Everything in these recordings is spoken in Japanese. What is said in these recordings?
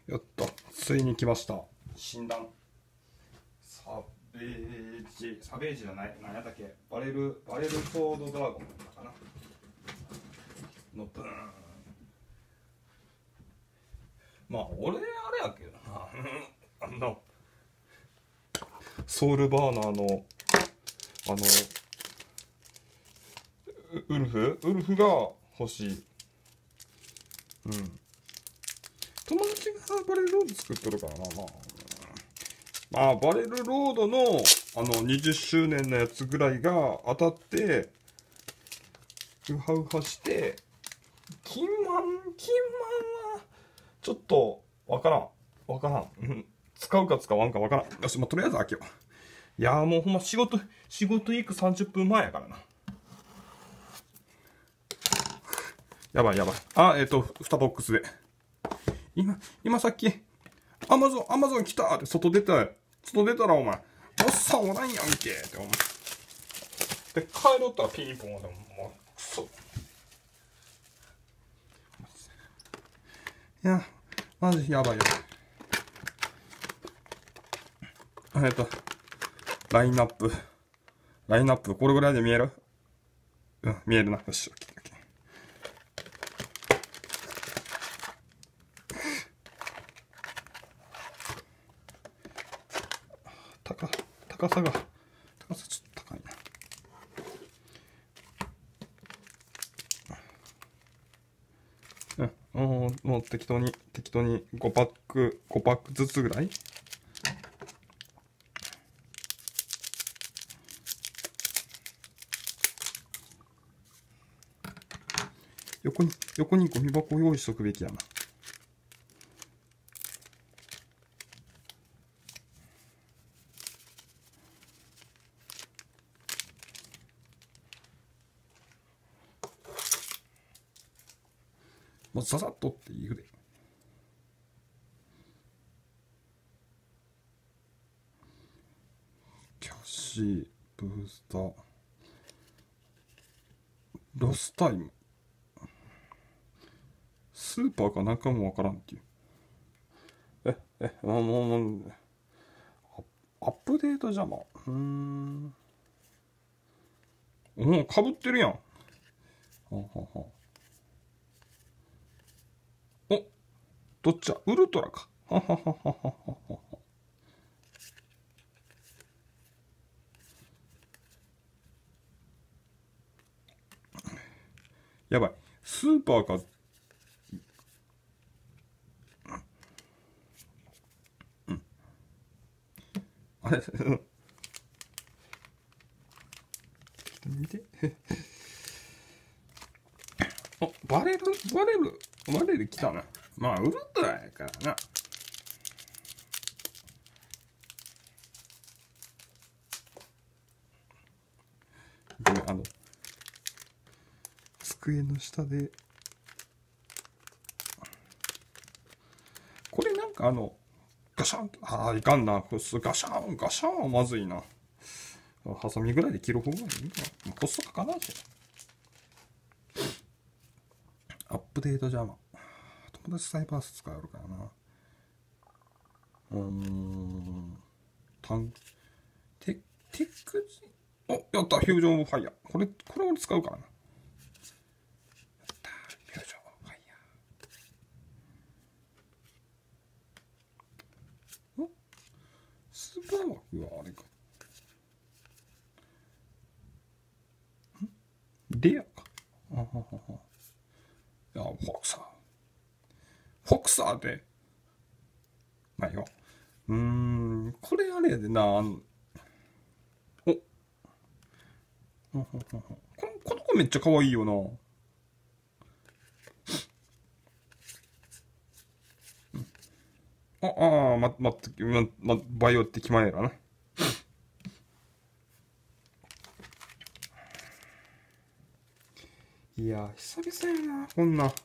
やった。ついに来ました。診断。サベージ。サベージじゃない。何やったっけ。バレルソードドラゴンだったかな。のブーン。まあ、俺、あれやけどな。ソウルバーナーの、ウルフが欲しい。うん。友達がバレルロード作ってるからな、まあ、バレルロードの、20周年のやつぐらいが当たって、ウハウハして、金満は、ちょっと、わからん。うん。使うか使わんかわからん。よし、まあ、とりあえず開けよう。いやーもうほんま仕事行く30分前やからな。やばい。あ、2ボックスで。今さっき、アマゾン来たって外出たらお前、おっさんおらんやんけって思う。で、帰ろったらピンポンでも、もう、くそ。いや、マジやばい。ラインナップ、これぐらいで見える？うん、見えるな。よし、オッケー。高さちょっと高いな。もう適当に5パックずつぐらい。横にゴミ箱を用意しとくべきやな。もうザザッとって言うで。キャッシー、ブースター、ロスタイム。スーパーかなんかもわからんっていう。アップデート邪魔。かぶってるやん。お、どっちだ？ウルトラか。やばい。スーパーか。あれ、見て。バレル来たな。まあ、ウルトラやからな。ごめん、机の下で。これなんかガシャンと、いかんな。ガシャンはまずいな。ハサミぐらいで切る方がいいな。コストかかなって。アップデート邪魔。友達サイバース使えるからな。テックジ、やった、フュージョンオブファイヤー。これ俺使うからな。やった、フュージョンオブファイヤー。スーパー枠はあれか。レアか。いや、フォクサーで。まあよ。これあれやでな、この子めっちゃ可愛いよな。待って、バイオって決まえらな。いや、久々やな、こんな。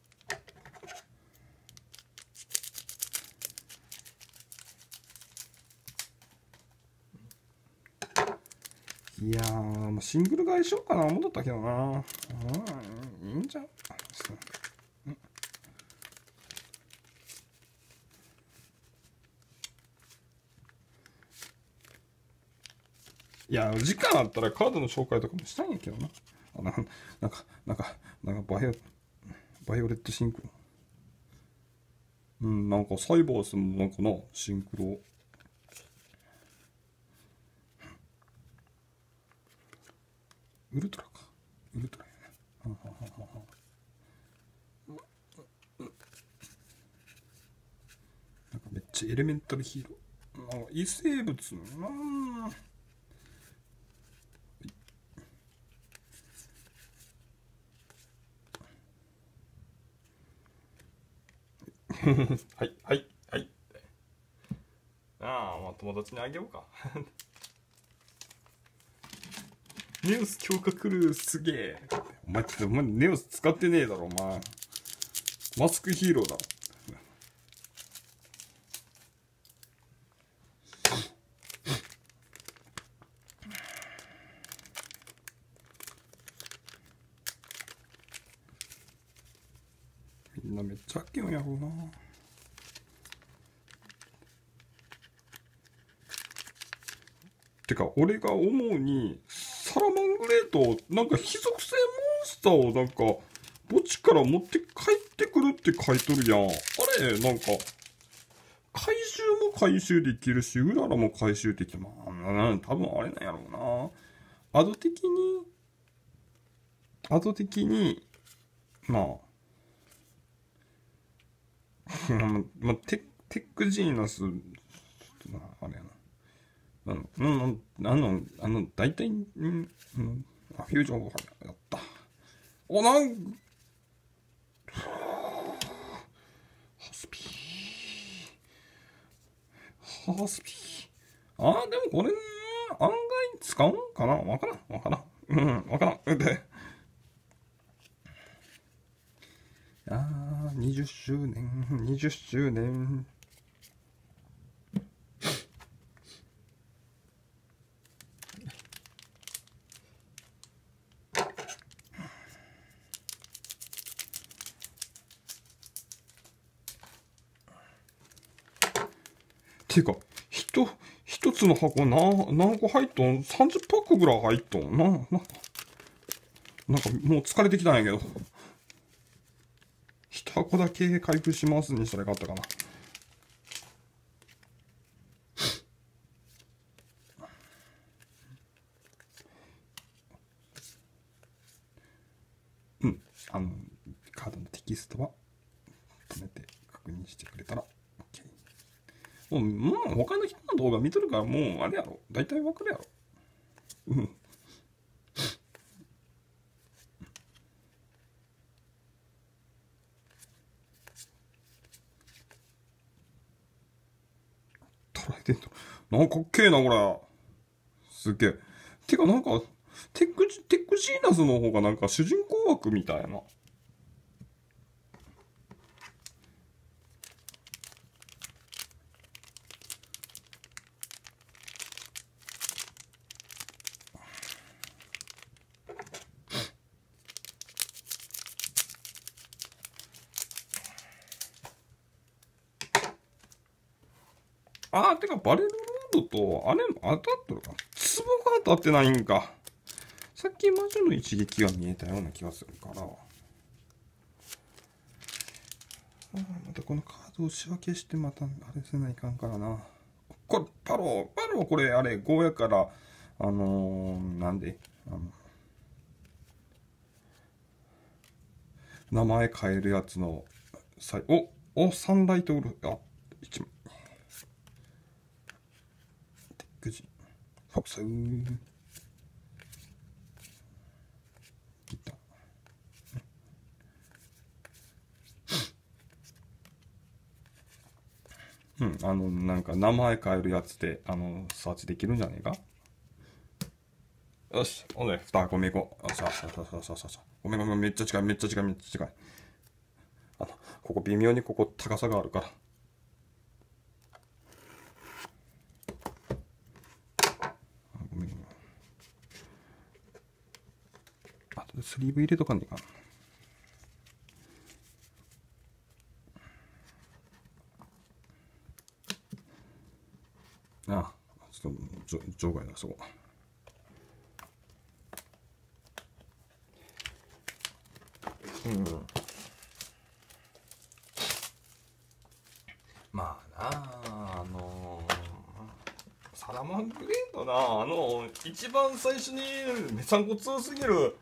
いやー、シングル買いしようかな思ったけどな。いいんじゃん。 いや、時間あったらカードの紹介とかもしたいんやけどな。バイオレットシンクロ。うん、なんかサイバースもなんかな、シンクロ。ウルトラか。ウルトラやね。なんかめっちゃエレメンタルヒーロー。なんか異生物なぁ。はい、はい、はい。ああ、まあ友達にあげようか。ネオス強化クルーすげえ。お前ネオス使ってねえだろ、お前。マスクヒーローだろ。みんなめっちゃ飽きよんやろうな。てか、俺が思うに、サラマングレート、なんか非属性モンスターをなんか、墓地から持って帰ってくるって書いとるやん。あれ、なんか、回収も回収できるし、うららも回収できる。まあ、多分あれなんやろうな。アド的に、まあ、まあ、テックジーナス、あれやな。大体、フュージョンがやった。お、ハスピー。ハスピー。ああ、でもこれ、案外使うんかなわからん。わからん。うん、わからん。で、20周年、20周年。ていうか、一つの箱何個入っとん ?30 パックぐらい入っとんなんかもう疲れてきたんやけど。一箱だけ開封しますにしたらよかったかな。うん。カードのテキストは止めて確認してくれたら OK。もう他の人の動画見とるからもうあれやろ。大体わかるやろ。うん。捉えてんと。なんかかっけえな、これ。すっげえ。てかなんか、テックジーナスの方がなんか主人公枠みたいな。てかバレルロードと、あれ当たっとるか。ツボが当たってないんか。さっき魔女の一撃が見えたような気がするから。またこのカードを仕分けしてまたあれせないかんからな。これ、パロこれ、あれ、5やから、なんで、名前変えるやつの、サンライトウルフ、1枚。テックジ、フォクスいった。なんか名前変えるやつで、サーチできるんじゃねえか。よし、ほんで、2箱目行こう。さあ。ごめん、めっちゃ近い。ここ微妙にここ高さがあるから。ごめん。とでスリーブ入れとかねえかな。ちょっと、場外だ、そこ。 ん。まあなサラマングレードな、一番最初にめさんこ強すぎる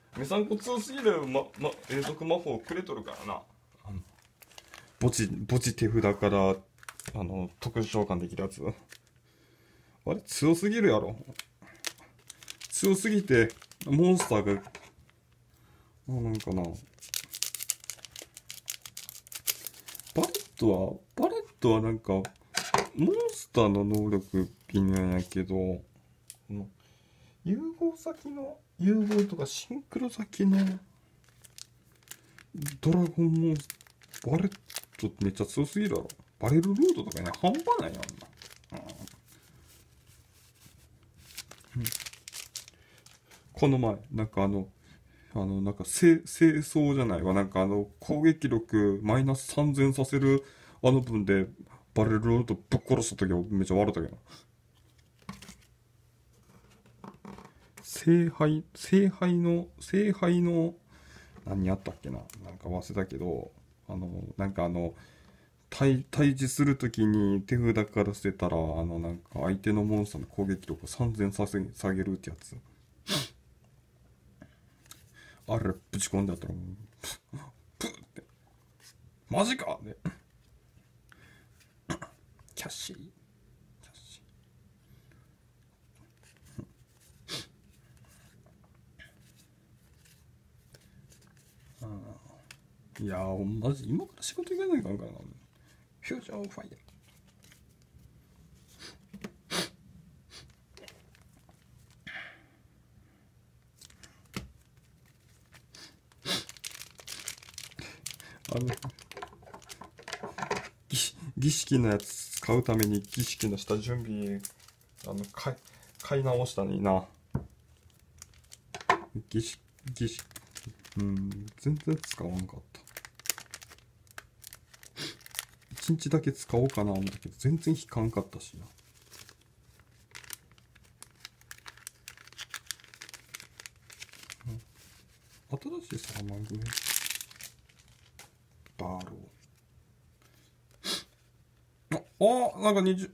永続魔法くれとるからな。墓地手札から特殊召喚できるやつ。あれ強すぎるやろ。強すぎてモンスターがなんかな、バレットはなんかモンスターの能力微妙やけど、融合とかシンクロ先のドラゴンモンスター、バレットってめっちゃ強すぎるやろ。バレルロードとかね、半端ないやんな。この前、なんかなんか清掃じゃないわ。なんか攻撃力マイナス3000させる分で、バレルロードぶっ殺した時はめっちゃ笑ったけど。聖杯の、何やったっけな。なんか忘れたけど、なんか対峙するときに手札から捨てたら、なんか相手のモンスターの攻撃力を3000下げるってやつ。あれ、ぶち込んでやったら、プッって。マジかね。キャッシー。いやー、マジ、今から仕事行かないかんからな。フュージョンファイヤー。儀式のやつ使うために儀式の下準備、買い直したのにな。儀式、全然使わんかった。一日だけ使おうかな思ったけど、全然引かんかったしな。新しいサラマングね。バーロー。なんか20。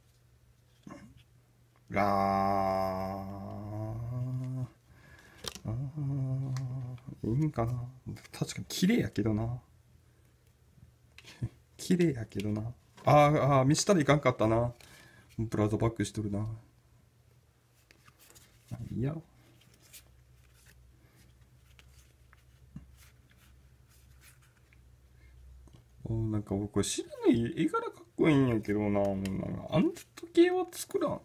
いいんかな。確かに綺麗やけどな。綺麗やけどな。見したらいかんかったな。ブラウザバックしとるな。いや。なんか僕、白の絵柄かっこいいんやけどな。もうなんかあん時計は作らん。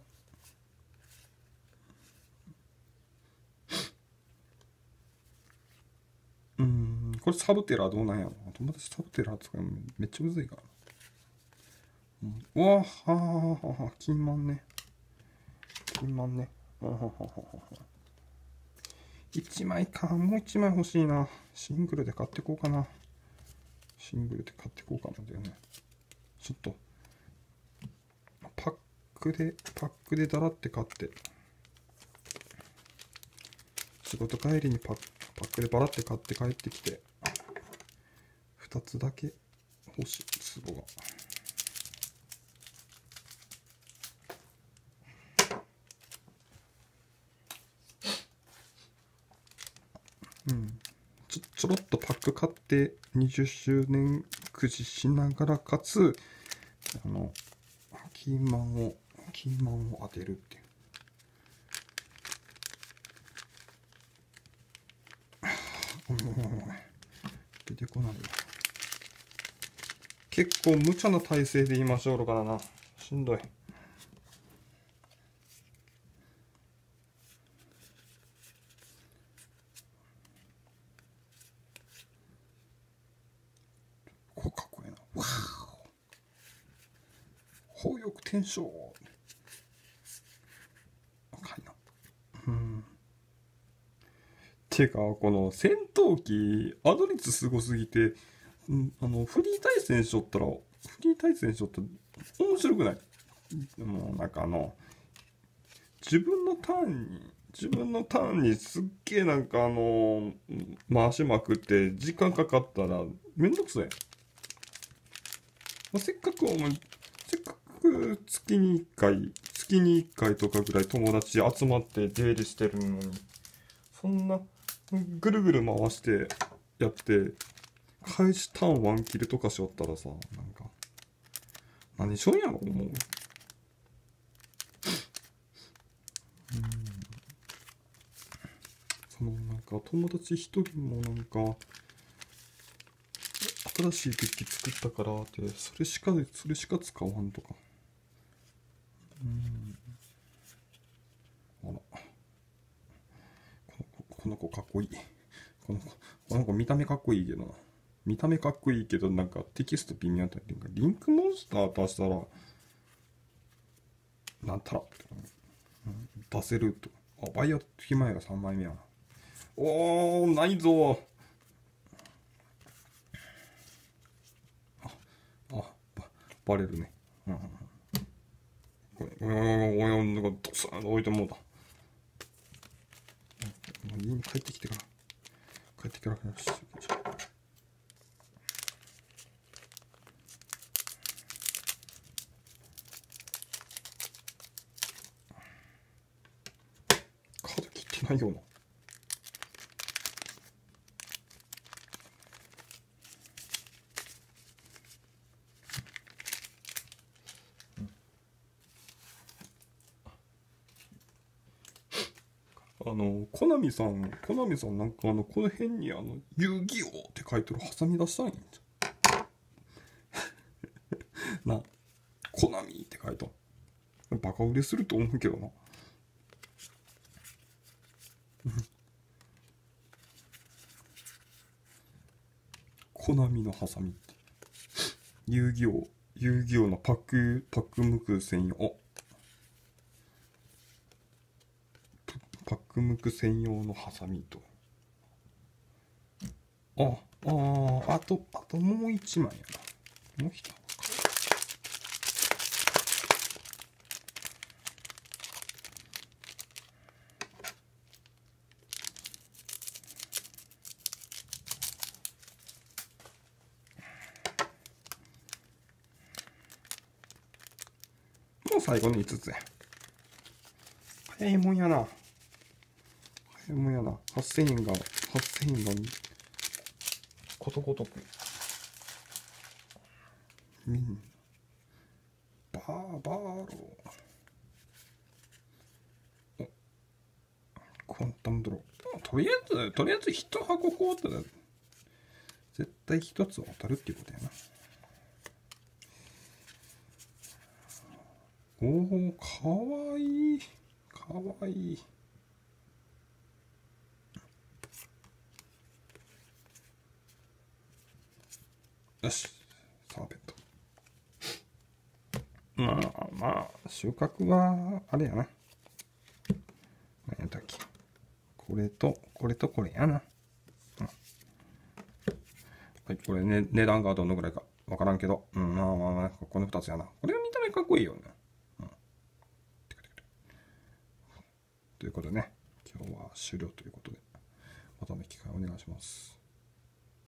これサブテラーどうなんやろ。友達サブテラーとかめっちゃむずいから。うわは金満ね。1枚か。もう1枚欲しいな。シングルで買ってこうかな。だよね。ちょっと、パックでだらって買って。仕事帰りにパックでバラって買って帰ってきて、2つだけ欲しい、壺が。ちょろっとパック買って20周年くじしながら、かつキーマンを当てるっていう。出てこないよ。結構無茶な体勢で言いましょうからな。しんどい。これかっこいいな。わー、砲翼転生。赤いな。てか、この戦闘機、アド率すごすぎて、フリー対戦しとったら面白くない？もうなんか自分のターンに自分のターンにすっげえなんか回しまくって時間かかったらめんどくさい。せっかく月に1回とかぐらい友達集まって出入りしてるのに、そんなぐるぐる回してやって開始ターンワンキルとかしよったらさ、なんか何しよんやろ思う。そのなんか友達一人もなんか新しいデッキ作ったからってそれしか使わんとか。あら、この子かっこいい。この子見た目かっこいいけどな。見た目かっこいいけどなんかテキスト微妙だったり、リンクモンスター出したらなんたら、出せると。あ、バイオヒマヤが3枚目やな。おー、ないぞ。バレるね。これ、なんかドスーンと置いてもうた。家に帰ってきてから、よし。カード切ってないような。コナミさんなんかこの辺に遊戯王って書いてるハサミ出したいんじゃん。な、コナミって書いた。バカ売れすると思うけどな。コナミのハサミって。遊戯王のパックムク専用。パックムク専用のハサミと。あともう一枚やな。もう一枚。もう最後の5つや。早いもんやな。8000円が、ことごとく。バーロー。クワンタムドロー。とりあえず一箱こうって絶対一つ当たるっていうことやな。おー、かわいい。よし、サーペット。まあ、収穫は、あれやな。何やったっけ。これとこれやな。はい、これね、値段がどのぐらいかわからんけど。まあ、この2つやな。これは見た目かっこいいよね。ということでね、今日は終了ということで、またの機会お願いします。